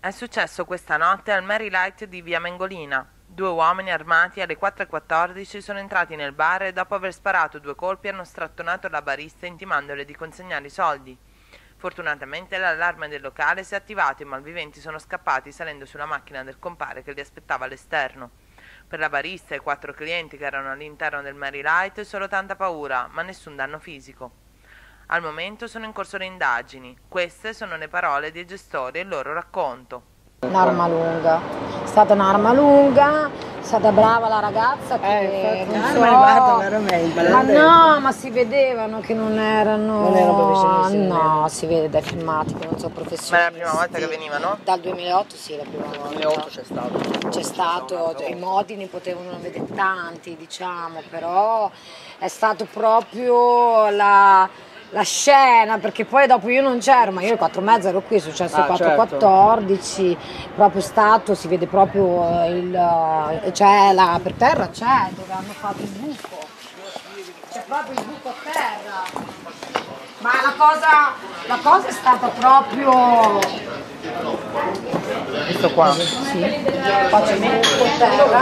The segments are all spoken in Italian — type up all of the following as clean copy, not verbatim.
È successo questa notte al Mary Light di via Mengolina. Due uomini armati alle 4:14 sono entrati nel bar e dopo aver sparato 2 colpi hanno strattonato la barista intimandole di consegnare i soldi. Fortunatamente l'allarme del locale si è attivato e i malviventi sono scappati salendo sulla macchina del compare che li aspettava all'esterno. Per la barista e i 4 clienti che erano all'interno del Mary Light solo tanta paura, ma nessun danno fisico. Al momento sono in corso le indagini. Queste sono le parole dei gestori e il loro racconto. Un'arma lunga, è stata un'arma lunga, è stata brava la ragazza che non so, ma no, ma si vedevano che non erano professionisti. No, si vede dai filmati che non sono professionisti. Ma è la prima volta che venivano? Dal 2008 sì, la prima volta. Nel 2008 c'è stato. C'è stato, i modi ne potevano vedere tanti, diciamo, però è stato proprio la scena, perché poi dopo io non c'ero, ma io alle 4:30 ero qui, è successo alle 4:14, proprio stato, si vede proprio c'è per terra c'è, dove hanno fatto il buco, c'è proprio il buco a terra, ma la cosa è stata proprio... Questo qua? Sì, faccio per terra.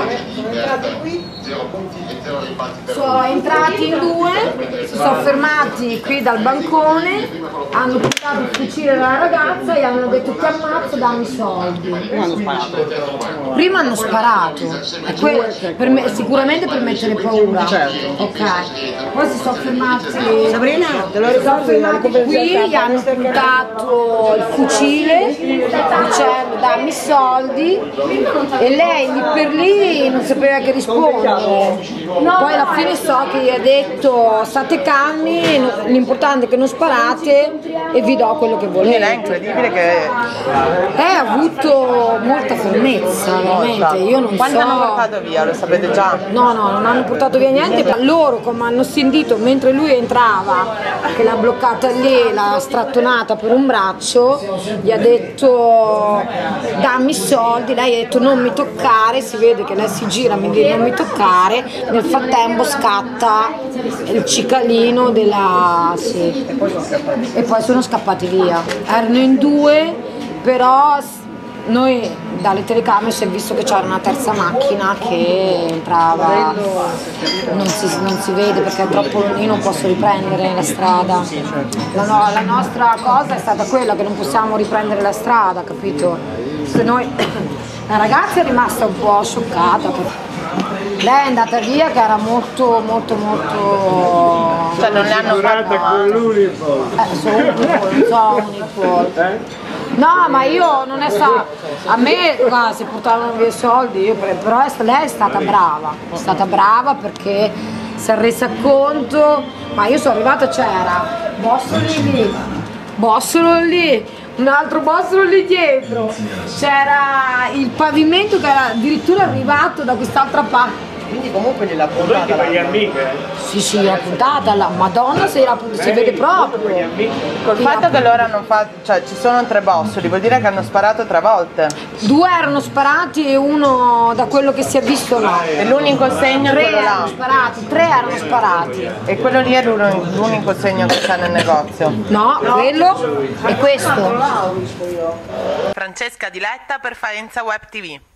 Sono entrati in 2, si sono fermati qui dal bancone, hanno puntato il fucile alla ragazza e hanno detto ti ammazzo, dammi i soldi. Prima hanno sparato, sicuramente per mettere paura. Ok. Poi si sono fermati. Sabrina, te lo ricordi? Qui gli hanno puntato il fucile dicendo dammi i soldi e lei lì per lì non sapeva che rispondere. Poi alla fine so che gli ha detto state calmi, l'importante è che non sparate e vi do quello che volete. È incredibile che... Ha avuto molta fermezza, veramente. Io non Quanti so... hanno portato via, lo sapete già? No, non hanno portato via niente, ma loro come hanno sentito mentre lui entrava che l'ha bloccata lì, l'ha strattonata per un braccio, gli ha detto dammi i soldi, lei ha detto non mi toccare, si vede che lei si gira, mi dice non mi toccare, nel frattempo scatta il cicalino della... sì. E poi sono scappati via, erano in 2, però noi dalle telecamere si è visto che c'era una terza macchina che entrava, non si vede perché è troppo, io non posso riprendere la strada, la nostra cosa è stata quella che non possiamo riprendere la strada, capito? Se noi, la ragazza è rimasta un po' scioccata, lei è andata via che era molto... Cioè non le hanno fatto con l'uniforme. No, ma io non è stato, a me guarda, se portavano via i soldi, però lei è stata brava perché si è resa conto, ma io sono arrivata, c'era Bossolo lì, un altro Bossolo lì dietro, c'era il pavimento che era addirittura arrivato da quest'altra parte. Quindi comunque gliel'ha puntata per gli amiche? Sì, l'ha puntata, la Madonna si vede proprio. Col fatto che loro hanno fatto, cioè ci sono 3 bossoli, vuol dire che hanno sparato 3 volte. 2 erano sparati e uno da quello che si è visto no. E l'unico segno è 3 quello erano là. sparati, 3 erano sparati. E quello lì è l'unico segno che c'è nel negozio. No, quello è questo. Francesca Diletta per Faenza Web TV.